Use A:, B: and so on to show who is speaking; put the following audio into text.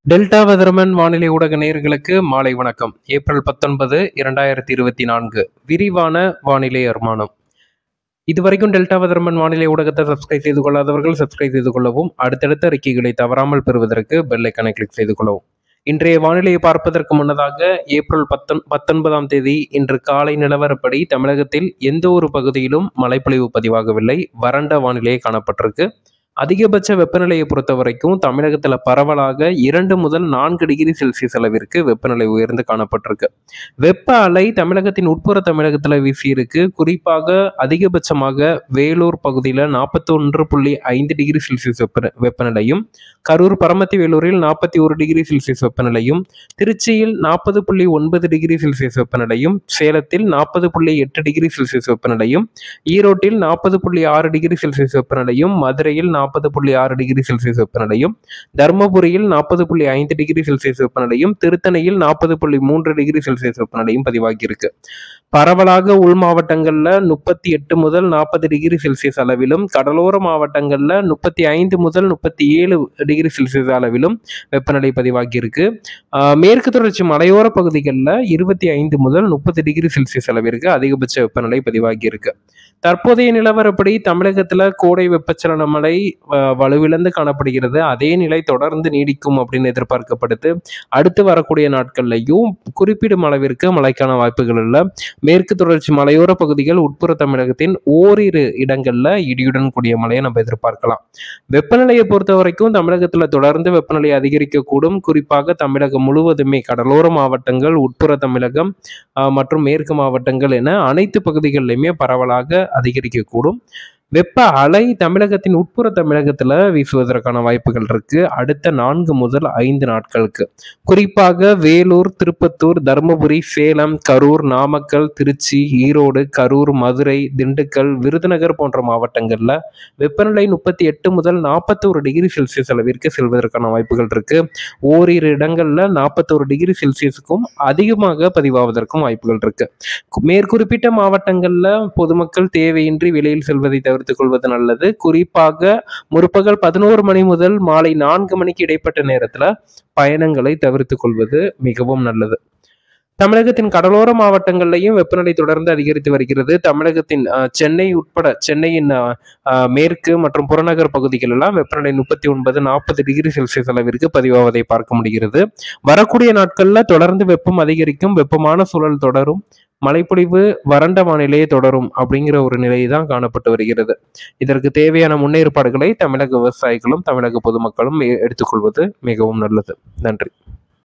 A: Delta weatherman வானிலை ஊடக நேயர்களுக்கு மாலை வணக்கம். ஏப்ரல் 19, 2024 விரிவான வானிலை அனுமானம். இதுவரைக்கும் டெல்டா வெதர்மன் வானிலை ஊடகத்தை சப்ஸ்கிரைப் செய்து கொள்ளாதவர்கள் சப்ஸ்கிரைப் செய்து கொள்ளவும், அடுத்தடுத்த அறிக்கைகளை தவறாமல் பெறுவதற்கு பெல் ஐக்கானை கிளிக் செய்து கொள்ளவும். இன்றைய வானிலையை பார்ப்பதற்கு முன்னதாக ஏப்ரல் 19ஆம் தேதி இன்று காலை நிலவரப்படி தமிழகத்தில் எந்த ஒரு பகுதியிலும் மழைப்பொழிவு பதிவாகவில்லை. வறண்ட வானிலையே காணப்பட்டிருக்கு. அதிகபட்ச வெப்பநிலையை பொறுத்த வரைக்கும் தமிழகத்தில் பரவலாக 2 முதல் 4 டிகிரி செல்சியஸ் அளவிற்கு வெப்பநிலை உயர்ந்து காணப்பட்டிருக்கு. வெப்ப அலை தமிழகத்தின் உட்புற தமிழகத்தில் வீசியிருக்கு. குறிப்பாக அதிகபட்சமாக வேலூர் பகுதியில் 41.5 டிகிரி செல்சியஸ் வெப்பநிலையும், கரூர் பரமத்தி வேலூரில் 41 டிகிரி செல்சியஸ் வெப்பநிலையும், திருச்சியில் 40.9 டிகிரி செல்சியஸ் வெப்பநிலையும், சேலத்தில் 40.8 டிகிரி செல்சியஸ் வெப்பநிலையும், ஈரோட்டில் 40.6 டிகிரி செல்சியஸ் வெப்பநிலையும், மதுரையில் 40.6 டிகிரி செல்சியஸ் வெப்பநிலையும், தர்மபுரியில் 40.5 டிகிரி செல்சியஸ் வெப்பநிலையும், திருத்தணியில் 40.3 டிகிரி செல்சியஸ் வெப்பநிலையும் பதிவாகியிருக்கு. பரவலாக உள் மாவட்டங்கள்ல 38 முதல் 40 டிகிரி செல்சியஸ் அளவிலும், கடலோர மாவட்டங்கள்ல 35 முதல் 37 டிகிரி செல்சியஸ் அளவிலும் வெப்பநிலை பதிவாகியிருக்கு. மேற்கு தொடர்ச்சி மலையோர பகுதிகளில் 25 முதல் 30 டிகிரி செல்சியஸ் அளவிற்கு அதிகபட்ச வெப்பநிலை பதிவாகியிருக்கு. தற்போதைய நிலவரப்படி தமிழகத்துல கோடை வெப்பச்சலன மழை வலுவிழந்து காணப்படுகிறது. அதே நிலை தொடர்ந்து நீடிக்கும் அப்படின்னு எதிர்பார்க்கப்படுது. அடுத்து வரக்கூடிய நாட்கள்லையும் குறிப்பிடும் அளவிற்கு மழைக்கான வாய்ப்புகள் இல்லை. மேற்கு தொடர்ச்சி மலையோர பகுதிகள், உட்புற தமிழகத்தின் ஓரிரு இடங்கள்ல இடியுடன் கூடிய மழையை நம்ம எதிர்பார்க்கலாம். வெப்பநிலையை பொறுத்த வரைக்கும் தமிழகத்துல தொடர்ந்து வெப்பநிலை அதிகரிக்கக்கூடும். குறிப்பாக தமிழகம் முழுவதுமே கடலோர மாவட்டங்கள், உட்புற தமிழகம் மற்றும் மேற்கு மாவட்டங்கள் என அனைத்து பகுதிகளிலுமே பரவலாக அதிகரிக்கக்கூடும். வெப்ப அலை தமிழகத்தின் உட்புற தமிழகத்துல வீசுவதற்கான வாய்ப்புகள் இருக்கு அடுத்த 4 முதல் 5 நாட்களுக்கு. குறிப்பாக வேலூர், திருப்பத்தூர், தருமபுரி, சேலம், கரூர், நாமக்கல், திருச்சி, ஈரோடு, கரூர், மதுரை, திண்டுக்கல், விருதுநகர் போன்ற மாவட்டங்கள்ல வெப்பநிலை 38 முதல் 41 டிகிரி செல்சியஸ் அளவிற்கு செல்வதற்கான வாய்ப்புகள் இருக்கு. ஓரிரு இடங்கள்ல 41 டிகிரி செல்சியஸுக்கும் அதிகமாக பதிவாவதற்கும் வாய்ப்புகள் இருக்கு. மேற்குறிப்பிட்ட மாவட்டங்கள்ல பொதுமக்கள் தேவையின்றி வெளியில் செல்வதை தவிர்த்துக் கொள்வது நல்லது. குறிப்பாக முற்பகல் 11 மணி முதல் மாலை 4 மணிக்கு இடைப்பட்ட நேரத்துல பயணங்களை தவிர்த்துக் கொள்வது மிகவும் நல்லது. தமிழகத்தின் கடலோர மாவட்டங்கள்லையும் வெப்பநிலை தொடர்ந்து அதிகரித்து வருகிறது. தமிழகத்தின் சென்னை உட்பட சென்னையின் மேற்கு மற்றும் புறநகர் பகுதிகள் எல்லாம் வெப்பநிலை 39, 40 டிகிரி செல்சியஸ் அளவிற்கு பதிவாவதை பார்க்க முடிகிறது. வரக்கூடிய நாட்கள்ல தொடர்ந்து வெப்பம் அதிகரிக்கும், வெப்பமான சூழல் தொடரும், மழைப்பொழிவு வறண்ட வானிலையே தொடரும் அப்படிங்கிற ஒரு நிலை தான் காணப்பட்டு வருகிறது. இதற்கு தேவையான முன்னேற்பாடுகளை தமிழக விவசாயிகளும் தமிழக பொதுமக்களும் எடுத்துக்கொள்வது மிகவும் நல்லது. நன்றி.